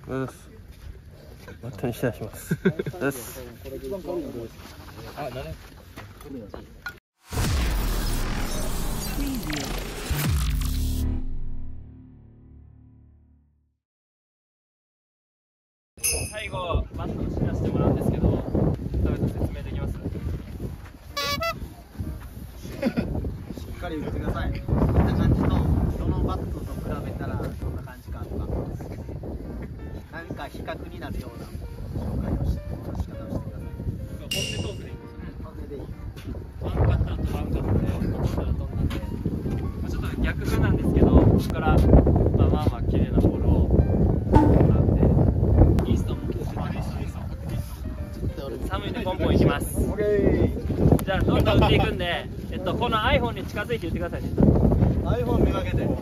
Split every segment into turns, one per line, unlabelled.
うっす。マットにシェアします。うっす。
あ、何？
最後バットのシェアしてもらうんですけど、どうやって説明できます？
しっかり打ってください。こんな感じと、どのバットと比べたらどんな感じかとか、何か比較になるような紹介をし方をしてください。
本音トークでいいんですよね。
本音でいい。
ワンカッターとワンカットでほとんどが飛んだんで、ちょっと逆風なんですけど、ここからまあ綺麗なボールをもらって、イーストも寒いんでポンポンいきます。じゃあどんどん打っていくんで、この iPhone に近づいて打ってくださいね。
iPhone めがけて。注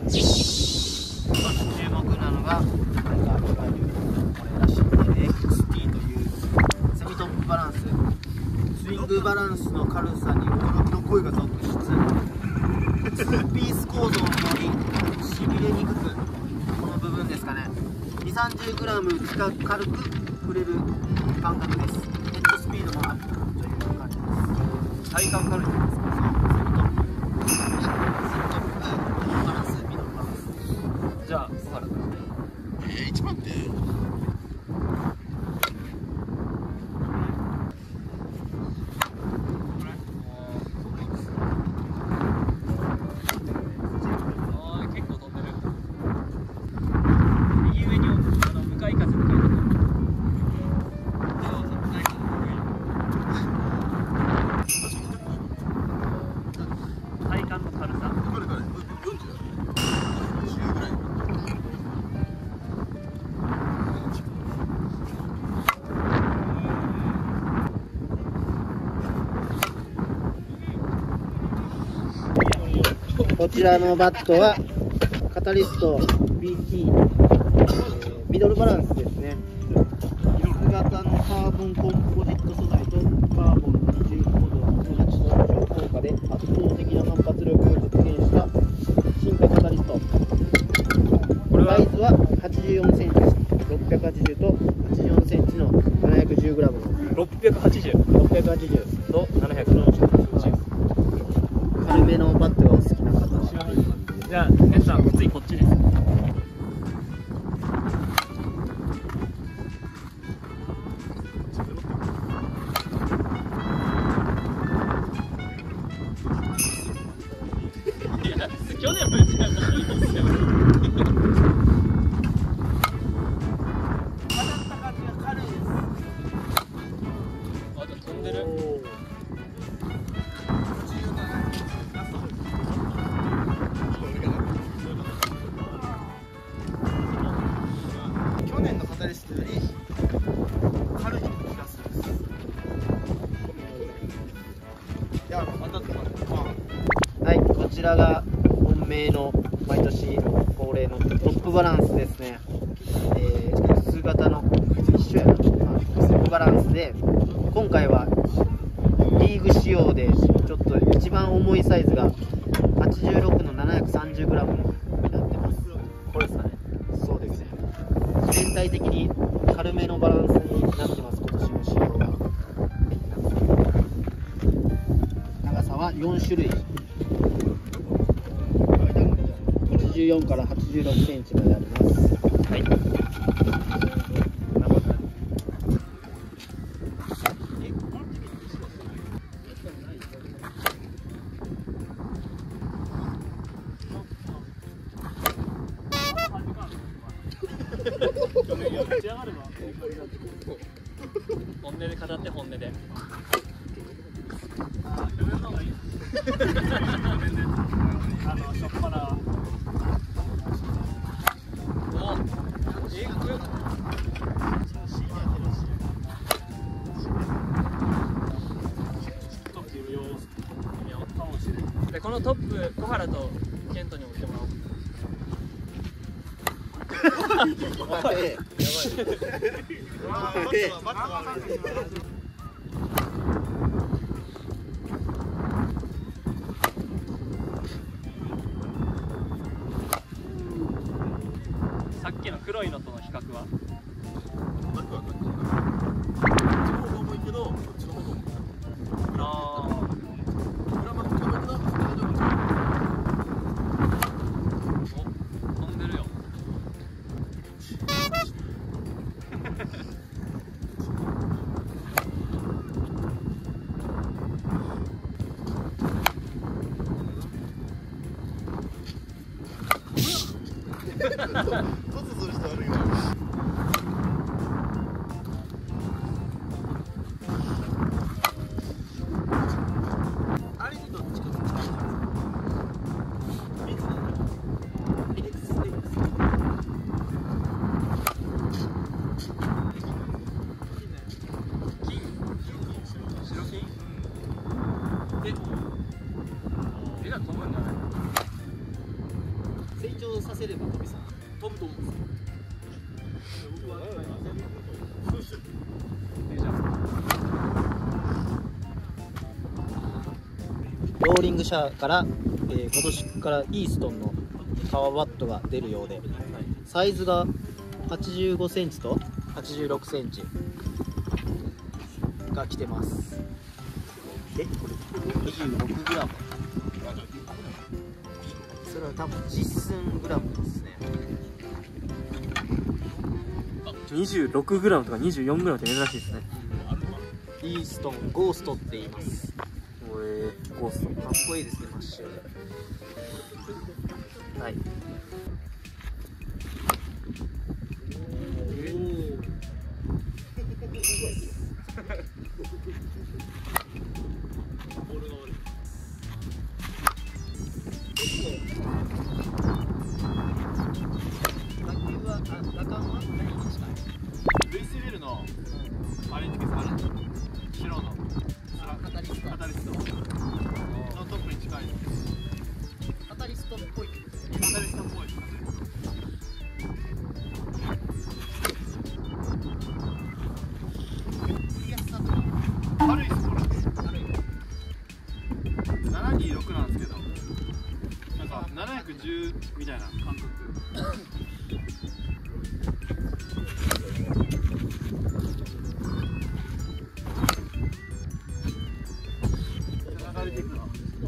目なのが、これらしい XT というセミトップバランス。スイングバランスの軽さに驚きの声が続出。2ピース構造によりしびれにくく、この部分ですかね、230g 近く軽く触れる感覚です。ヘッドスピードもあるという感じです。
体感軽いんですか？
バランス、ミドルバランス。
じゃあ小原君。
1番って
結構飛んでる。右上に向かい風って書いてある。体感の軽さ。
これから40、10ぐらい。
こちらのバットはカタリスト BT、ミドルバランスですね。薄型のカーボンコンポジット素材とカーボン25度の相乗効果で圧倒的な反発力を実現した進化カタリスト。サイズは84センチ、680と84センチの 710g の
680と710。
軽めのバットがお好きな方は
じゃあヘッさん次こっちです。去年も言ってたんですよ。あ、飛んでる。
去年のカタリストより軽い気がするんです。いや、またはい、こちらが本命の毎年恒例のトップバランスですね。薄型の一緒やな、トップバランスで、今回はリーグ仕様でちょっと一番重いサイズが86の 730g になってます。
これですかね。
そうですね。全体的に軽めのバランスになってます。今年の仕様が。長さは4種類。84から86センチまであります。
はい。本音で語って本音で。しょっぱな。でこのトップ小原とケントにも来てもらおう。さっきの黒いのとの比較は
突する人悪いよ。
あれにどっちかと近い。エレクステイです。
白金？で、絵が飛ぶんじゃない？
成長させれば飛びそう。飛ぶと思うんですよ。僕はローリング車から、今年からイーストンのパワーバットが出るようで、サイズが85センチと86センチが来てます。で、26グラム。それは多分実寸グラムですね。
26グラムとか24グラムって珍しいですね。
イーストンゴーストって言います。
ゴースト。
かっこいいですね、真っ白で。はい。
ルイスビルのあれにつけてあれ白のカタリストのトップに近い
カタリストっぽい。
カタリストっぽい。軽いですこれ。726なんですけど、なんか710みたいな感覚。流れていくの。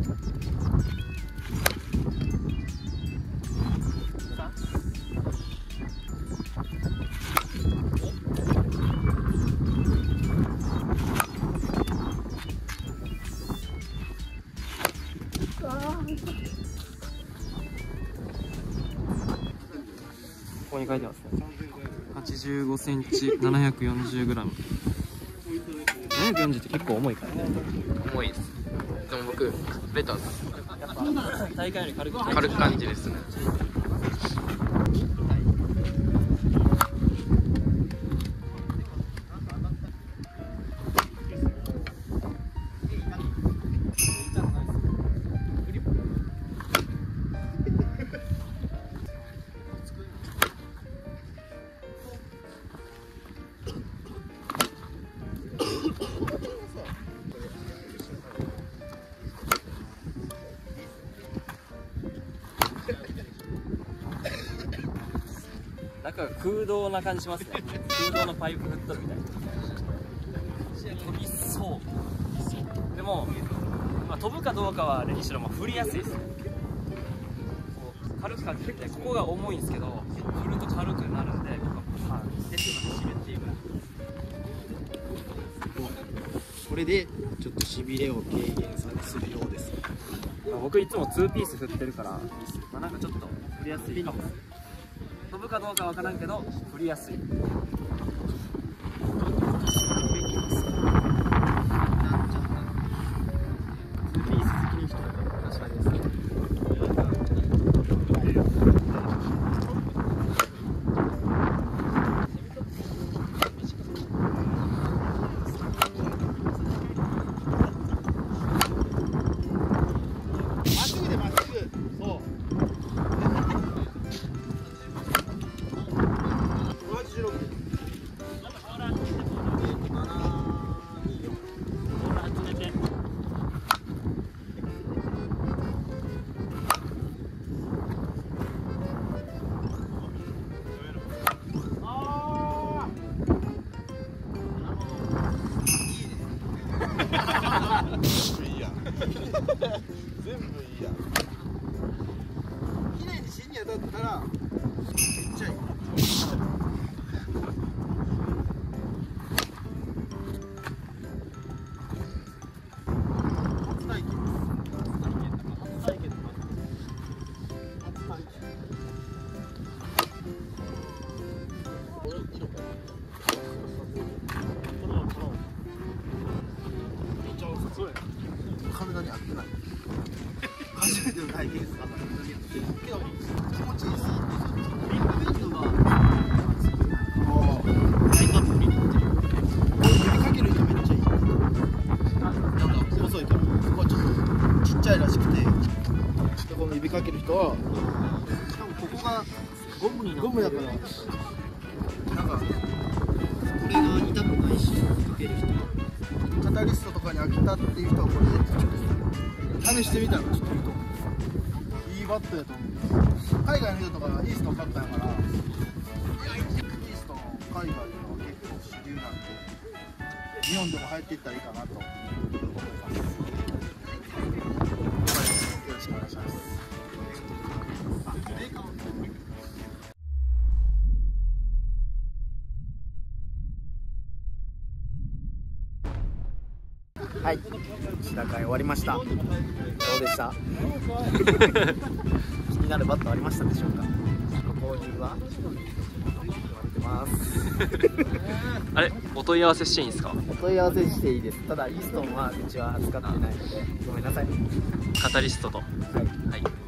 ここに書いてますね。85センチ、740グラム。740って結構重いからね。
重いです。でも僕ベターです
やっぱ大会より軽く
軽く感じですね。
中が空洞な感じしますね。空洞のパイプ振っとるみたいな。飛びそう。でも、まあ、飛ぶかどうかはあれにしろも振りやすいですね。こう軽く感じるんで、ここが重いんですけど振ると軽くなるんで、鉄の走るっていうぐらい。
これでちょっとしびれを軽減するようです。
まあ、僕いつも2ピース振ってるから、まあ、なんかちょっと振りやすいかも。飛ぶかどうかわからんけど振りやすい。
全部いいや。
はいケースがけど気持ちいいです。ビッグベンドがライトアップ見に行ってる。指かける人めっちゃいい。なんか細いからここはちょっとちっちゃいらしくて、でこの指かける人はしかもここがゴムになってる。ゴムだからなんかこれが痛くないし、かける人カタリストとかに飽きたっていう人はこれでちょっと試してみたらちょっといいと思う。いいバットやと思う。海外の人とかイースト買ったんやから、イースト海外では結構主流なんで、日本でも入っていったらいいかなと思います。よろしくお願いします。はい、試打会終わりました。どうでした？気になるバットありましたでしょうか？購入は決まってます。
あれ、お問い合わせしていいんですか？
お問い合わせしていいです。ただイーストンはうちは扱ってないのでごめんなさい。
カタリストと。
はい。
はい。